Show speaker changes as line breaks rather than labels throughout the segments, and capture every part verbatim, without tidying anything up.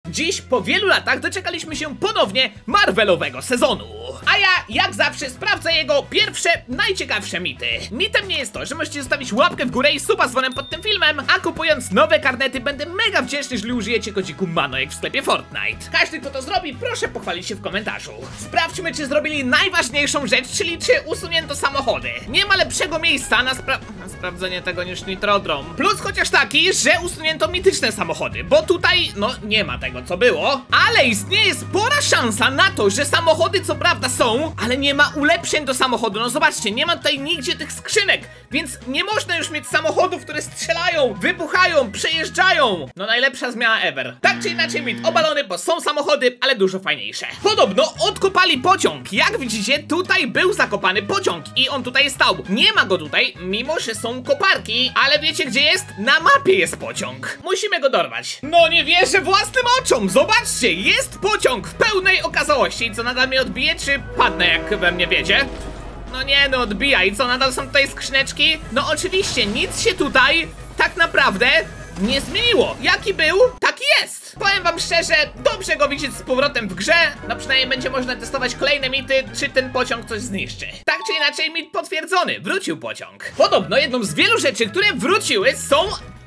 Dziś po wielu latach doczekaliśmy się ponownie Marvelowego sezonu. A ja, jak zawsze, sprawdzę jego pierwsze, najciekawsze mity. Mitem nie jest to, że możecie zostawić łapkę w górę i suba z dzwonem pod tym filmem, a kupując nowe karnety będę mega wdzięczny, jeżeli użyjecie kodziku MANO jak w sklepie Fortnite. Każdy, kto to zrobi, proszę pochwalić się w komentarzu. Sprawdźmy, czy zrobili najważniejszą rzecz, czyli czy usunięto samochody. Nie ma lepszego miejsca na, spra na sprawdzenie tego niż Nitrodrome. Plus chociaż taki, że usunięto mityczne samochody, bo tutaj, no, nie ma tego, co było. Ale istnieje spora szansa na to, że samochody co prawda są, ale nie ma ulepszeń do samochodu. No zobaczcie, nie ma tutaj nigdzie tych skrzynek, więc nie można już mieć samochodów, które strzelają, wybuchają, przejeżdżają. No najlepsza zmiana ever. Tak czy inaczej mit obalony, bo są samochody, ale dużo fajniejsze. Podobno odkopali pociąg. Jak widzicie, tutaj był zakopany pociąg i on tutaj stał. Nie ma go tutaj, mimo że są koparki, ale wiecie gdzie jest? Na mapie jest pociąg. Musimy go dorwać. No nie wierzę własnym oczom. Zobaczcie, jest pociąg w pełnej okazałości. I co, nadal mnie odbije, czy padnę, jak we mnie wiedzie? No nie, no odbija. I co, nadal są tutaj skrzyneczki? No oczywiście, nic się tutaj tak naprawdę nie zmieniło. Jaki był, taki jest. Powiem wam szczerze, dobrze go widzieć z powrotem w grze. No przynajmniej będzie można testować kolejne mity, czy ten pociąg coś zniszczy. Tak czy inaczej, mit potwierdzony. Wrócił pociąg. Podobno jedną z wielu rzeczy, które wróciły, są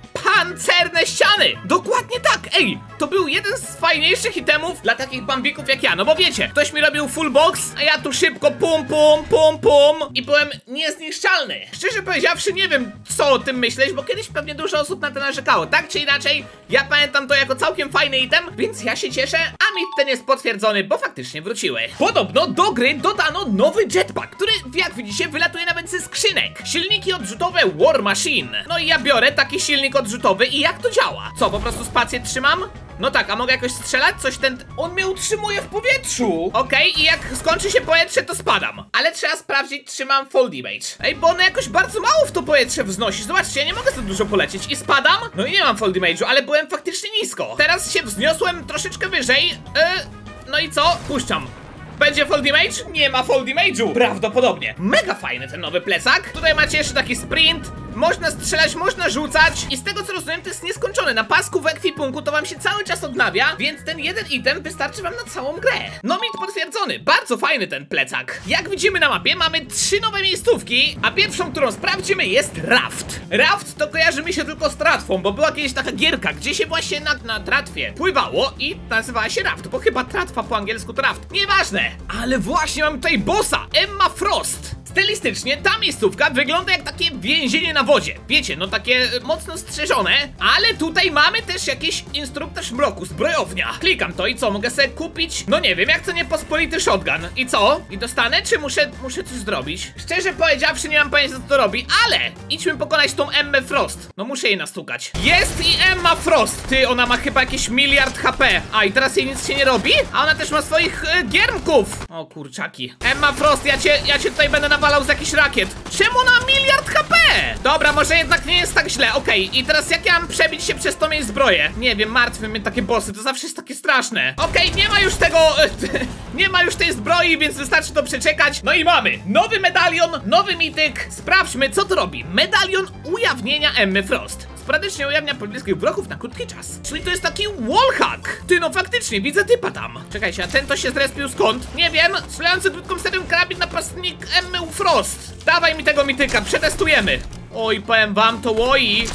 pancerne ściany! Dokładnie tak! Ej, to był jeden z fajniejszych itemów dla takich bambików jak ja. No bo wiecie, ktoś mi robił full box, a ja tu szybko pum pum pum pum i byłem niezniszczalny. Szczerze powiedziawszy, nie wiem co o tym myśleć, bo kiedyś pewnie dużo osób na to narzekało. Tak czy inaczej, ja pamiętam to jako całkiem fajny item, więc ja się cieszę, a mit ten jest potwierdzony, bo faktycznie wróciły. Podobno do gry dodano nowy jetpack, który, jak widzicie, wylatuje nawet ze skrzynek. Silniki odrzutowe War Machine. No i ja biorę taki silnik odrzutowy i jak to działa? Co, po prostu spację trzymam? No tak, a mogę jakoś strzelać? Coś ten... On mnie utrzymuje w powietrzu! Okej, okay, i jak skończy się powietrze, to spadam. Ale trzeba sprawdzić, czy mam fall damage. Ej, bo one jakoś bardzo mało w to powietrze wznosi. Zobaczcie, ja nie mogę za dużo polecieć. I spadam? No i nie mam fall damage'u, ale byłem faktycznie nisko. Teraz się wzniosłem troszeczkę wyżej. Yy, no i co? Puszczam. Będzie fall damage? Nie ma fall damage'u. Prawdopodobnie. Mega fajny ten nowy plecak. Tutaj macie jeszcze taki sprint. Można strzelać, można rzucać. I z tego co rozumiem, to jest nieskończone. Na pasku w ekwipunku to wam się cały czas odnawia, więc ten jeden item wystarczy wam na całą grę. No mit potwierdzony. Bardzo fajny ten plecak. Jak widzimy na mapie, mamy trzy nowe miejscówki, a pierwszą, którą sprawdzimy, jest raft. Raft to kojarzy mi się tylko z tratwą, bo była kiedyś taka gierka, gdzie się właśnie na, na tratwie pływało i nazywała się raft, bo chyba tratwa po angielsku to raft. Nieważne. Ale właśnie mam tutaj bossa, Emma Frost. Stylistycznie ta miejscówka wygląda jak takie więzienie na wodzie. Wiecie, no takie mocno strzeżone. Ale tutaj mamy też jakiś instruktaż mroku, zbrojownia. Klikam to i co, mogę sobie kupić? No nie wiem, jak to niepospolity shotgun. I co? I dostanę? Czy muszę, muszę coś zrobić? Szczerze powiedziawszy, nie mam pojęcia, co to robi, ale idźmy pokonać tą Emmę Frost. No muszę jej nastukać. Jest i Emma Frost. Ty, ona ma chyba jakiś miliard H P. A i teraz jej nic się nie robi? A ona też ma swoich y, giermków. O kurczaki. Emma Frost, ja cię, ja cię tutaj będę nawalał z jakichś rakiet. Czemu ona ma miliard H P? Dobra, może jednak nie jest tak źle. Okej, okay. I teraz jak ja mam przebić się przez tą jej zbroję? Nie wiem, martwią mnie takie bossy, to zawsze jest takie straszne. Okej, okay, nie ma już tego... nie ma już tej zbroi, więc wystarczy to przeczekać. No i mamy nowy medalion, nowy mityk. Sprawdźmy, co to robi. Medalion ujawnienia Emmy Frost. Sporadycznie ujawnia pobliskich wrogów na krótki czas. Czyli to jest taki wallhack. Ty, no faktycznie, widzę typa tam. Czekajcie, a ten to się zrespił skąd? Nie wiem. Strzelający krótką serią karabin napastnik Emmy Frost. Dawaj mi tego mityka, przetestujemy. Oj, powiem wam, to łoi.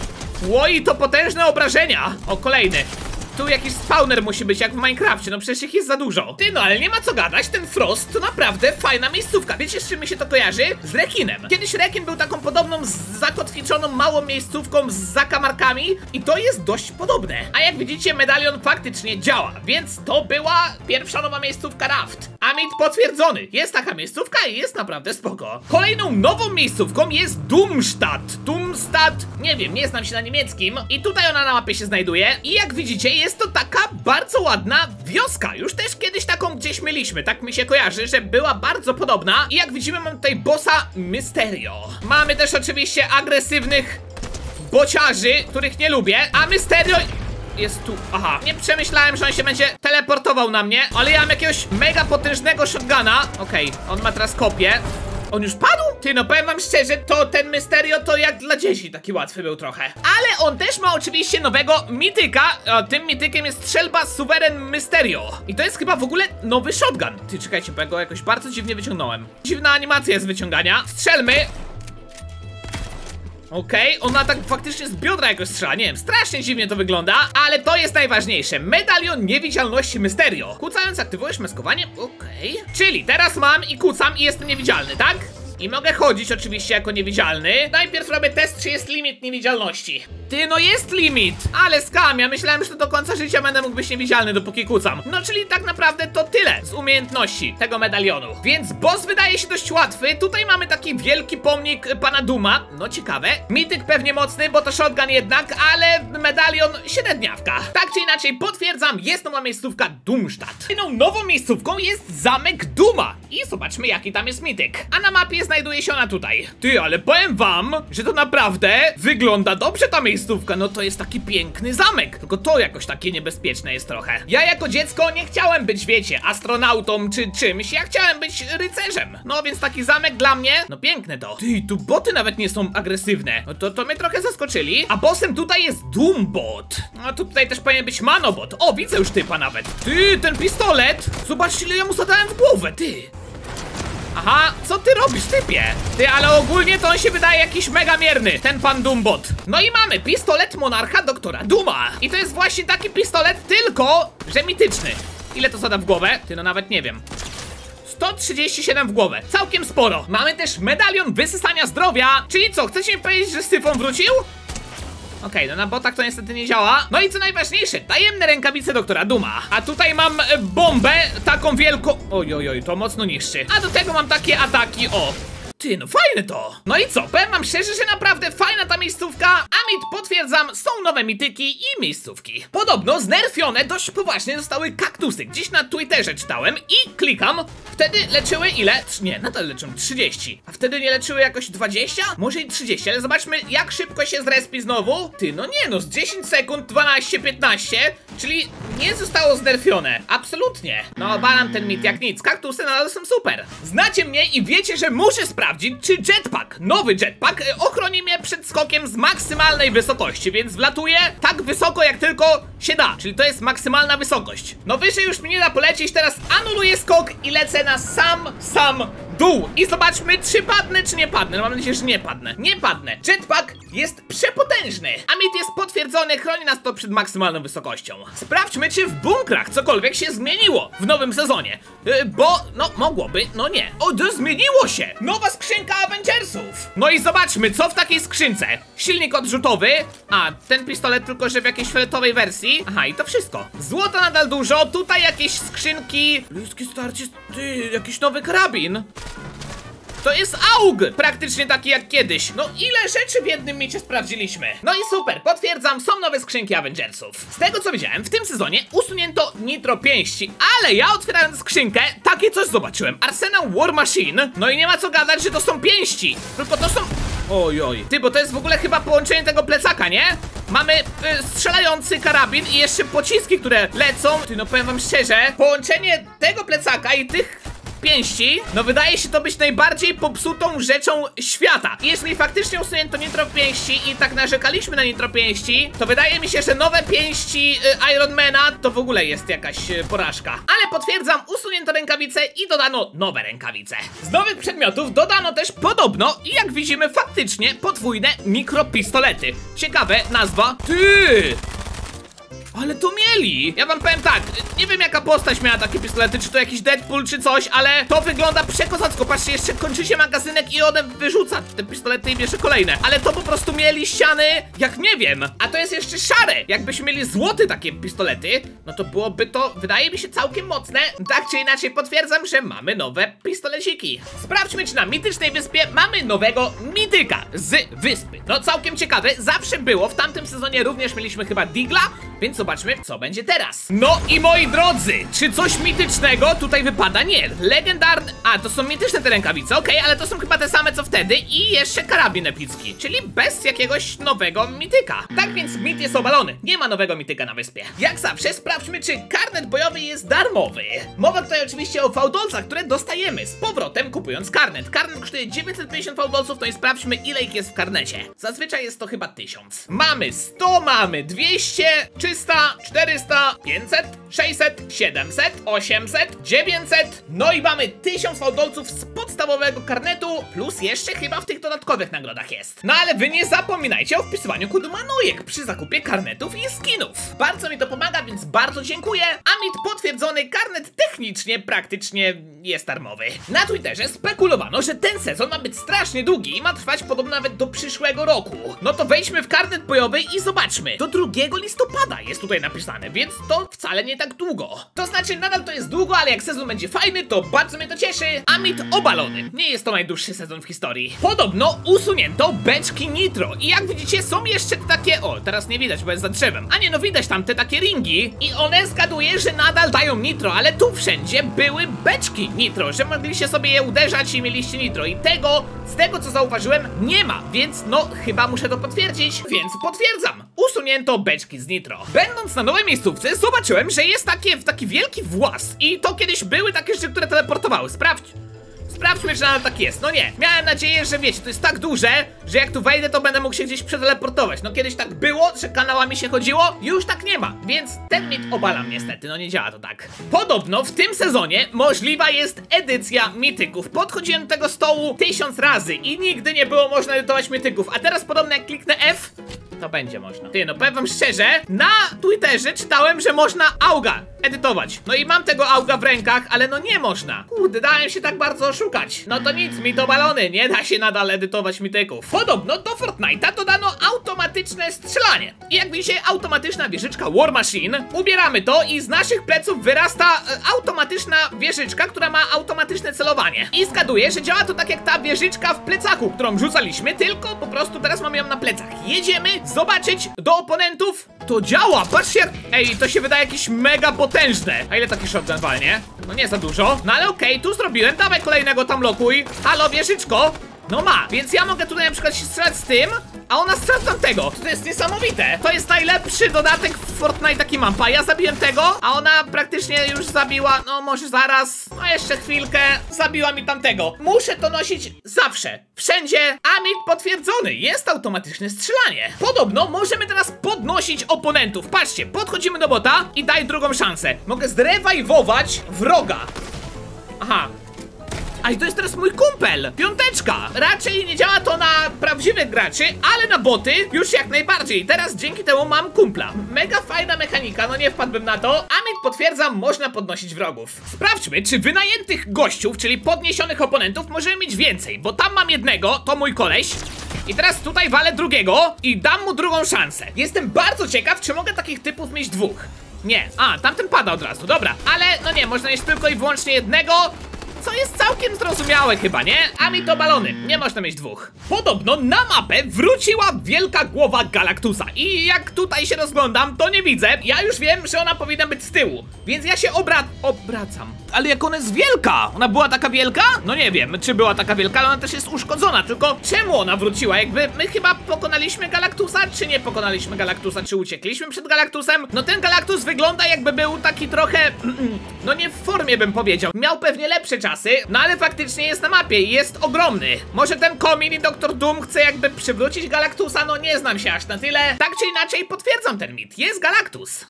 Łoi to potężne obrażenia. O, kolejny. Tu jakiś spawner musi być, jak w Minecrafcie, no przecież ich jest za dużo. Ty, no ale nie ma co gadać, ten Frost to naprawdę fajna miejscówka. Wiecie, z czym mi się to kojarzy? Z rekinem. Kiedyś rekin był taką podobną, zakotwiczoną, małą miejscówką z zakamarkami i to jest dość podobne. A jak widzicie, medalion faktycznie działa, więc to była pierwsza nowa miejscówka raft. A mit potwierdzony. Jest taka miejscówka i jest naprawdę spoko. Kolejną nową miejscówką jest Doomstadt. Doomstadt, nie wiem, nie znam się na niemieckim. I tutaj ona na mapie się znajduje. I jak widzicie, jest to taka bardzo ładna wioska. Już też kiedyś taką gdzieś mieliśmy. Tak mi się kojarzy, że była bardzo podobna. I jak widzimy, mam tutaj bossa Mysterio. Mamy też oczywiście agresywnych bociarzy, których nie lubię. A Mysterio... jest tu, aha, nie przemyślałem, że on się będzie teleportował na mnie, ale ja mam jakiegoś mega potężnego shotguna. Okej, okay, on ma teraz kopię. On już padł? Ty, no powiem wam szczerze, to ten Mysterio to jak dla dzieci taki łatwy był trochę. Ale on też ma oczywiście nowego mityka. O, tym mitykiem jest strzelba Suweren Mysterio. I to jest chyba w ogóle nowy shotgun. Ty, czekajcie, bo ja go jakoś bardzo dziwnie wyciągnąłem. Dziwna animacja jest wyciągania. Strzelmy. Okej, okay, ona tak faktycznie z biodra jakoś strzela, nie wiem, strasznie dziwnie to wygląda. Ale to jest najważniejsze, medalion niewidzialności Mysterio. Kucając aktywujesz maskowanie, okej okay. Czyli teraz mam i kucam i jestem niewidzialny, tak? I mogę chodzić oczywiście jako niewidzialny. Najpierw robię test, czy jest limit niewidzialności. Ty, no jest limit, ale skam, ja myślałem, że do końca życia będę mógł być niewidzialny, dopóki kucam. No czyli tak naprawdę to tyle z umiejętności tego medalionu. Więc boss wydaje się dość łatwy. Tutaj mamy taki wielki pomnik pana Duma. No ciekawe. Mityk pewnie mocny, bo to shotgun jednak, ale medalion średniawka. Tak czy inaczej potwierdzam, jest nowa miejscówka Doomstadt. Jedną nową miejscówką jest zamek Duma. I zobaczmy, jaki tam jest mityk. A na mapie znajduje się ona tutaj. Ty, ale powiem wam, że to naprawdę wygląda dobrze ta miejscówka. No to jest taki piękny zamek. Tylko to jakoś takie niebezpieczne jest trochę. Ja jako dziecko nie chciałem być, wiecie, astronautą czy czymś. Ja chciałem być rycerzem. No więc taki zamek dla mnie, no piękne to. Ty, tu boty nawet nie są agresywne. No to, to mnie trochę zaskoczyli. A bossem tutaj jest Doombot. No to tutaj też powinien być Manobot. O, widzę już typa nawet. Ty, ten pistolet. Zobaczcie, ile ja mu zadałem w głowę, ty. Aha, co ty robisz, typie? Ty, ale ogólnie to on się wydaje jakiś mega mierny, ten pan Doombot. No i mamy pistolet monarcha doktora Duma. I to jest właśnie taki pistolet, tylko że mityczny. Ile to zada w głowę? Ty, no nawet nie wiem. sto trzydzieści siedem w głowę, całkiem sporo. Mamy też medalion wysysania zdrowia. Czyli co, chcecie mi powiedzieć, że Syfon wrócił? Okej, okay, no na botach to niestety nie działa. No i co najważniejsze, tajemne rękawice doktora Duma. A tutaj mam e, bombę, taką wielką. Oj, oj, oj, to mocno niszczy. A do tego mam takie ataki, o. Ty, no fajne to. No i co, powiem wam szczerze, że naprawdę fajna ta miejscówka. A mit potwierdzam, są nowe mityki i miejscówki. Podobno znerfione dość poważnie zostały kaktusy. Gdzieś na Twitterze czytałem i klikam. Wtedy leczyły ile? Nie, nadal leczą trzydzieści. A wtedy nie leczyły jakoś dwadzieścia? Może i trzydzieści, ale zobaczmy jak szybko się zrespi znowu. Ty, no nie no, z dziesięć sekund, dwanaście, piętnaście. Czyli nie zostało znerfione. Absolutnie. No banan ten mit jak nic. Kaktusy nadal są super. Znacie mnie i wiecie, że muszę sprawdzić, czy jetpack, nowy jetpack, ochroni mnie przed skokiem z maksymalnej wysokości, więc wlatuję tak wysoko jak tylko się da, czyli to jest maksymalna wysokość. No wyżej już mi nie da polecieć, teraz anuluję skok i lecę na sam, sam dół. I zobaczmy, czy padnę, czy nie padnę. No mam nadzieję, że nie padnę. Nie padnę. Jetpack jest przepotężny. A mit jest potwierdzony, chroni nas to przed maksymalną wysokością. Sprawdźmy, czy w bunkrach cokolwiek się zmieniło w nowym sezonie. Yy, bo, no, mogłoby, no nie. O, to zmieniło się. Nowa skrzynka Avengersów. No i zobaczmy, co w takiej skrzynce. Silnik odrzutowy. A, ten pistolet tylko, że w jakiejś fioletowej wersji. Aha, i to wszystko. Złota nadal dużo. Tutaj jakieś skrzynki. Ludzkie starcie, ty, jakiś nowy karabin. To jest A U G, praktycznie taki jak kiedyś. No ile rzeczy w jednym micie sprawdziliśmy. No i super, potwierdzam, są nowe skrzynki Avengersów. Z tego co widziałem, w tym sezonie usunięto nitro pięści. Ale ja otwierając skrzynkę, takie coś zobaczyłem. Arsenał War Machine. No i nie ma co gadać, że to są pięści. Tylko to są... Oj, oj. Ty, bo to jest w ogóle chyba połączenie tego plecaka, nie? Mamy y, strzelający karabin i jeszcze pociski, które lecą. Ty, no powiem wam szczerze, połączenie tego plecaka i tych... pięści, no wydaje się to być najbardziej popsutą rzeczą świata. I jeżeli faktycznie usunięto nitro pięści i tak narzekaliśmy na nitro pięści, to wydaje mi się, że nowe pięści y, Ironmana to w ogóle jest jakaś y, porażka. Ale potwierdzam, usunięto rękawice i dodano nowe rękawice. Z nowych przedmiotów dodano też podobno i jak widzimy faktycznie podwójne mikropistolety. Ciekawe nazwa. Ty! Ale to mieli! Ja wam powiem tak, nie wiem jaka postać miała takie pistolety, czy to jakiś Deadpool, czy coś, ale to wygląda przekozacko. Patrzcie, jeszcze kończy się magazynek i one wyrzuca te pistolety i bierze kolejne. Ale to po prostu mieli ściany, jak nie wiem. A to jest jeszcze szare. Jakbyśmy mieli złote takie pistolety, no to byłoby to, wydaje mi się, całkiem mocne. Tak czy inaczej potwierdzam, że mamy nowe pistoleciki. Sprawdźmy, czy na mitycznej wyspie mamy nowego mityka z wyspy. No całkiem ciekawe, zawsze było, w tamtym sezonie również mieliśmy chyba Digla, Więc zobaczmy, co będzie teraz. No i moi drodzy, czy coś mitycznego tutaj wypada? Nie, legendarny... A, to są mityczne te rękawice, okej, okay, ale to są chyba te same co wtedy i jeszcze karabin epicki, czyli bez jakiegoś nowego mityka. Tak więc mit jest obalony, nie ma nowego mityka na wyspie. Jak zawsze sprawdźmy, czy karnet bojowy jest darmowy. Mowa tutaj oczywiście o fałdolcach, które dostajemy z powrotem kupując karnet. Karnet kosztuje dziewięćset pięćdziesiąt fałdolców, to i sprawdźmy, ile ich jest w karnecie. Zazwyczaj jest to chyba tysiąc. Mamy sto, mamy dwieście, trzysta, czterysta, pięćset, sześćset, siedemset, osiemset, dziewięćset, no i mamy tysiąc fałdolców z podstawowego karnetu, plus jeszcze chyba w tych dodatkowych nagrodach jest. No ale wy nie zapominajcie o wpisywaniu kodu Manojek przy zakupie karnetów i skinów. Bardzo mi to pomaga, więc bardzo dziękuję. A mit potwierdzony, karnet technicznie praktycznie jest darmowy. Na Twitterze spekulowano, że ten sezon ma być strasznie długi i ma trwać podobno nawet do przyszłego roku. No to wejdźmy w karnet bojowy i zobaczmy. Do drugiego listopada jest tutaj napisane, więc to wcale nie tak długo. To znaczy nadal to jest długo, ale jak sezon będzie fajny, to bardzo mnie to cieszy. A mit obalony. Nie jest to najdłuższy sezon w historii. Podobno usunięto beczki nitro i jak widzicie są jeszcze takie... O, teraz nie widać, bo jest za drzewem. A nie, no widać tam te takie ringi i one zgaduję, że nadal dają nitro, ale tu wszędzie były beczki nitro, że mogliście sobie je uderzać i mieliście nitro i tego, z tego co zauważyłem, nie ma, więc no chyba muszę to potwierdzić, więc potwierdzam. Usunięto beczki z nitro. Będąc na nowej miejscówce zobaczyłem, że jest takie, taki wielki włas i to kiedyś były takie rzeczy, które teleportowały. Sprawdź. Sprawdźmy, czy nadal tak jest. No nie, miałem nadzieję, że wiecie, to jest tak duże, że jak tu wejdę, to będę mógł się gdzieś przeteleportować. No kiedyś tak było, że kanałami się chodziło, już tak nie ma, więc ten mit obalam niestety, no nie działa to tak. Podobno w tym sezonie możliwa jest edycja mityków. Podchodziłem do tego stołu tysiąc razy i nigdy nie było można edytować mityków, a teraz podobno jak kliknę F, to będzie można. Ty, no powiem wam szczerze, na Twitterze czytałem, że można auga edytować. No i mam tego auga w rękach, ale no nie można. Kurde, dałem się tak bardzo oszukać. No to nic, mit obalony, nie da się nadal edytować mityków. Podobno do Fortnite'a dodano automatyczne strzelanie. I jak widzicie, automatyczna wieżyczka War Machine. Ubieramy to i z naszych pleców wyrasta e, automatyczna wieżyczka, która ma automatyczne celowanie. I zgaduję, że działa to tak jak ta wieżyczka w plecaku, którą rzucaliśmy, tylko po prostu teraz mamy ją na plecach. Jedziemy zobaczyć do oponentów. To działa, patrzcie jak... Ej, to się wydaje jakieś mega potężne. A ile taki shotgun walnie? No nie za dużo. No ale okej, okay, tu zrobiłem, dawaj kolejnego tam lokuj. Halo, wieżyczko. No ma, więc ja mogę tutaj na przykład się strzelać z tym, a ona strzela z tamtego. To jest niesamowite. To jest najlepszy dodatek w Fortnite, taki mam. Pa, ja zabiłem tego, a ona praktycznie już zabiła, no może zaraz, no jeszcze chwilkę, zabiła mi tamtego. Muszę to nosić zawsze, wszędzie, a mit potwierdzony, jest automatyczne strzelanie. Podobno możemy teraz podnosić oponentów. Patrzcie, podchodzimy do bota i daj drugą szansę. Mogę zrewajwować wroga. Aha. A i to jest teraz mój kumpel, piąteczka. Raczej nie działa to na prawdziwych graczy, ale na boty już jak najbardziej. Teraz dzięki temu mam kumpla. Mega fajna mechanika, no nie wpadłbym na to. A mit potwierdzam, można podnosić wrogów. Sprawdźmy, czy wynajętych gościów, czyli podniesionych oponentów możemy mieć więcej, bo tam mam jednego, to mój koleś. I teraz tutaj walę drugiego i dam mu drugą szansę. Jestem bardzo ciekaw, czy mogę takich typów mieć dwóch. Nie, a, tamten pada od razu, dobra. Ale, no nie, można mieć tylko i wyłącznie jednego, co jest całkiem zrozumiałe chyba, nie? A mi to balony, nie można mieć dwóch. Podobno na mapę wróciła wielka głowa Galactusa i jak tutaj się rozglądam, to nie widzę. Ja już wiem, że ona powinna być z tyłu, więc ja się obra... obracam. Ale jak ona jest wielka? Ona była taka wielka? No nie wiem, czy była taka wielka, ale ona też jest uszkodzona, tylko czemu ona wróciła? Jakby my chyba pokonaliśmy Galactusa, czy nie pokonaliśmy Galactusa, czy uciekliśmy przed Galactusem? No ten Galactus wygląda jakby był taki trochę... no nie w formie bym powiedział. Miał pewnie lepsze czasy. No ale faktycznie jest na mapie i jest ogromny. Może ten Komin i doktor Doom chce jakby przywrócić Galactusa? No nie znam się aż na tyle. Tak czy inaczej potwierdzam ten mit. Jest Galactus.